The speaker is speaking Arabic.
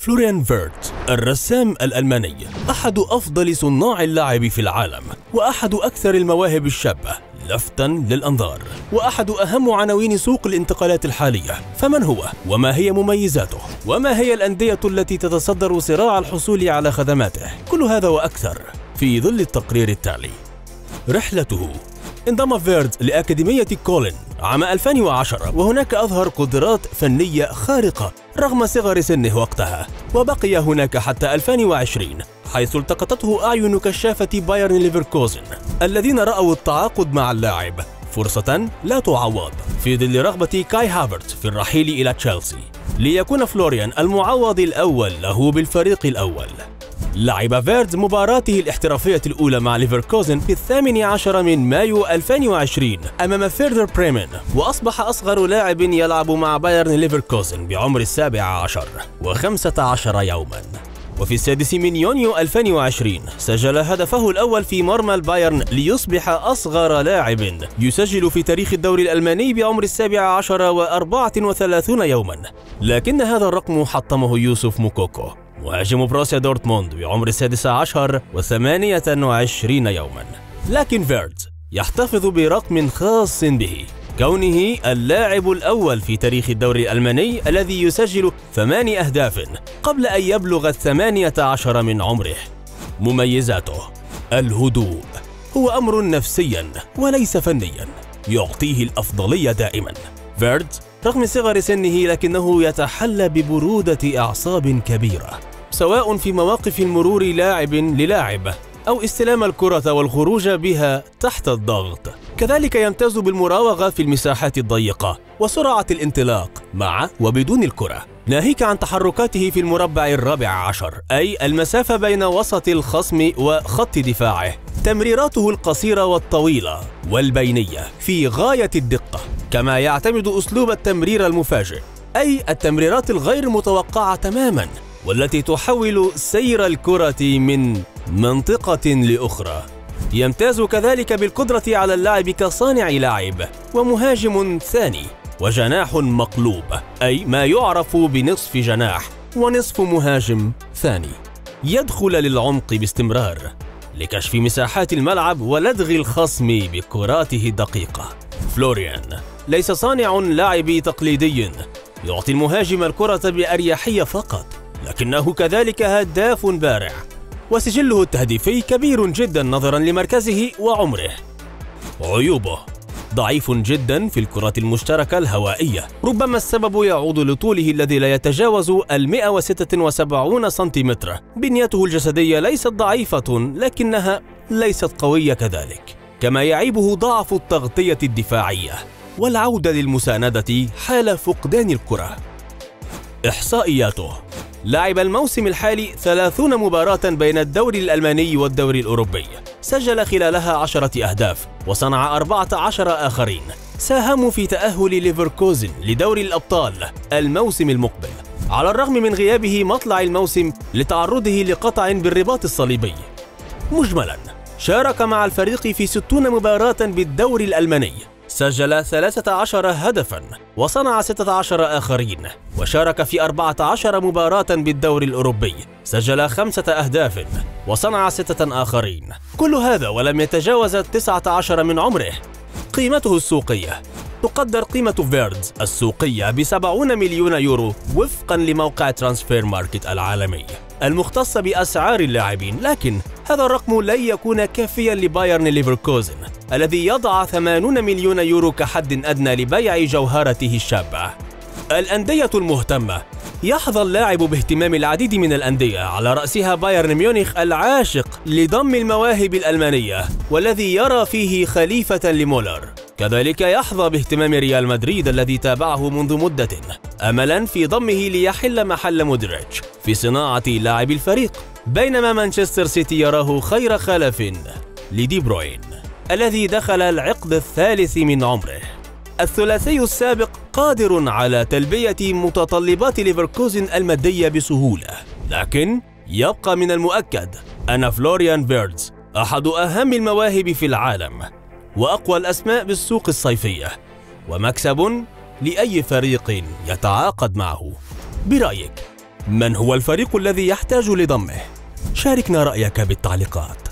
فلوريان فيرتز الرسام الألماني أحد أفضل صناع اللعب في العالم، وأحد أكثر المواهب الشابة لفتاً للأنظار، وأحد أهم عناوين سوق الانتقالات الحالية. فمن هو؟ وما هي مميزاته؟ وما هي الأندية التي تتصدر صراع الحصول على خدماته؟ كل هذا وأكثر في ظل التقرير التالي. رحلته: انضم فيرتز لأكاديمية كولن عام 2010، وهناك أظهر قدرات فنية خارقة رغم صغر سنه وقتها، وبقي هناك حتى 2020 حيث التقطته أعين كشافة بايرن ليفركوزن الذين رأوا التعاقد مع اللاعب فرصة لا تعوض في ظل رغبة كاي هافرتز في الرحيل إلى تشيلسي، ليكون فلوريان المعوض الأول له بالفريق الأول. لعب فيرتز مباراته الاحترافية الأولى مع ليفركوزن في 18 من مايو 2020 أمام فيردر بريمن، وأصبح أصغر لاعب يلعب مع بايرن ليفركوزن بعمر 17 و15 يوما. وفي 6 من يونيو 2020 سجل هدفه الأول في مرمى البايرن ليصبح أصغر لاعب يسجل في تاريخ الدوري الألماني بعمر 17 و34 يوما، لكن هذا الرقم حطمه يوسف موكوكو مهاجم بروسيا دورتموند بعمر 16 و28 يوما. لكن فيرتز يحتفظ برقم خاص به، كونه اللاعب الأول في تاريخ الدوري الألماني الذي يسجل 8 أهداف قبل أن يبلغ 18 من عمره. مميزاته: الهدوء، هو أمر نفسيا وليس فنيا، يعطيه الأفضلية دائما. فيرتز رغم صغر سنه لكنه يتحلى ببرودة أعصاب كبيرة، سواء في مواقف المرور لاعب للاعب أو استلام الكرة والخروج بها تحت الضغط. كذلك يمتاز بالمراوغة في المساحات الضيقة وسرعة الانطلاق مع وبدون الكرة، ناهيك عن تحركاته في المربع الرابع عشر، أي المسافة بين وسط الخصم وخط دفاعه. تمريراته القصيرة والطويلة والبينية في غاية الدقة، كما يعتمد أسلوب التمرير المفاجئ، أي التمريرات الغير متوقعة تماما والتي تحول سير الكرة من منطقة لأخرى. يمتاز كذلك بالقدرة على اللعب كصانع لعب ومهاجم ثاني وجناح مقلوب، أي ما يعرف بنصف جناح ونصف مهاجم ثاني. يدخل للعمق باستمرار لكشف مساحات الملعب ولدغ الخصم بكراته الدقيقة. فلوريان ليس صانع لعب تقليدي يعطي المهاجم الكرة بأريحية فقط، لكنه كذلك هداف بارع، وسجله التهديفي كبير جدا نظرا لمركزه وعمره. عيوبه: ضعيف جدا في الكرات المشتركة الهوائية، ربما السبب يعود لطوله الذي لا يتجاوز 176 سنتيمتر. بنيته الجسدية ليست ضعيفة لكنها ليست قوية كذلك، كما يعيبه ضعف التغطية الدفاعية والعودة للمساندة حال فقدان الكرة. إحصائياته: لعب الموسم الحالي 30 مباراة بين الدوري الألماني والدوري الأوروبي، سجل خلالها 10 أهداف وصنع 14 آخرين. ساهموا في تأهل ليفركوزن لدوري الأبطال الموسم المقبل، على الرغم من غيابه مطلع الموسم لتعرضه لقطع بالرباط الصليبي. مجملا شارك مع الفريق في 60 مباراة بالدوري الألماني، سجل 13 هدفا وصنع 16 آخرين، وشارك في 14 مباراة بالدوري الأوروبي، سجل 5 أهداف وصنع 6 آخرين. كل هذا ولم يتجاوز 19 من عمره. قيمته السوقية: تقدر قيمة فيرتز السوقية ب70 مليون يورو وفقا لموقع ترانسفير ماركت العالمي المختص بأسعار اللاعبين، لكن هذا الرقم لن يكون كافيا لبايرن ليفركوزن الذي يضع 80 مليون يورو كحد أدنى لبيع جوهرته الشابة. الأندية المهتمة: يحظى اللاعب باهتمام العديد من الأندية على رأسها بايرن ميونخ العاشق لضم المواهب الألمانية والذي يرى فيه خليفة لمولر. كذلك يحظى باهتمام ريال مدريد الذي تابعه منذ مدة أملا في ضمه ليحل محل مودريتش في صناعة لاعب الفريق، بينما مانشستر سيتي يراه خير خلف لدي بروين الذي دخل العقد الثالث من عمره. الثلاثي السابق قادر على تلبية متطلبات ليفركوزن المادية بسهولة، لكن يبقى من المؤكد أن فلوريان فيرتز أحد أهم المواهب في العالم وأقوى الأسماء بالسوق الصيفية، ومكسب لأي فريق يتعاقد معه. برأيك من هو الفريق الذي يحتاج لضمه؟ شاركنا رأيك بالتعليقات.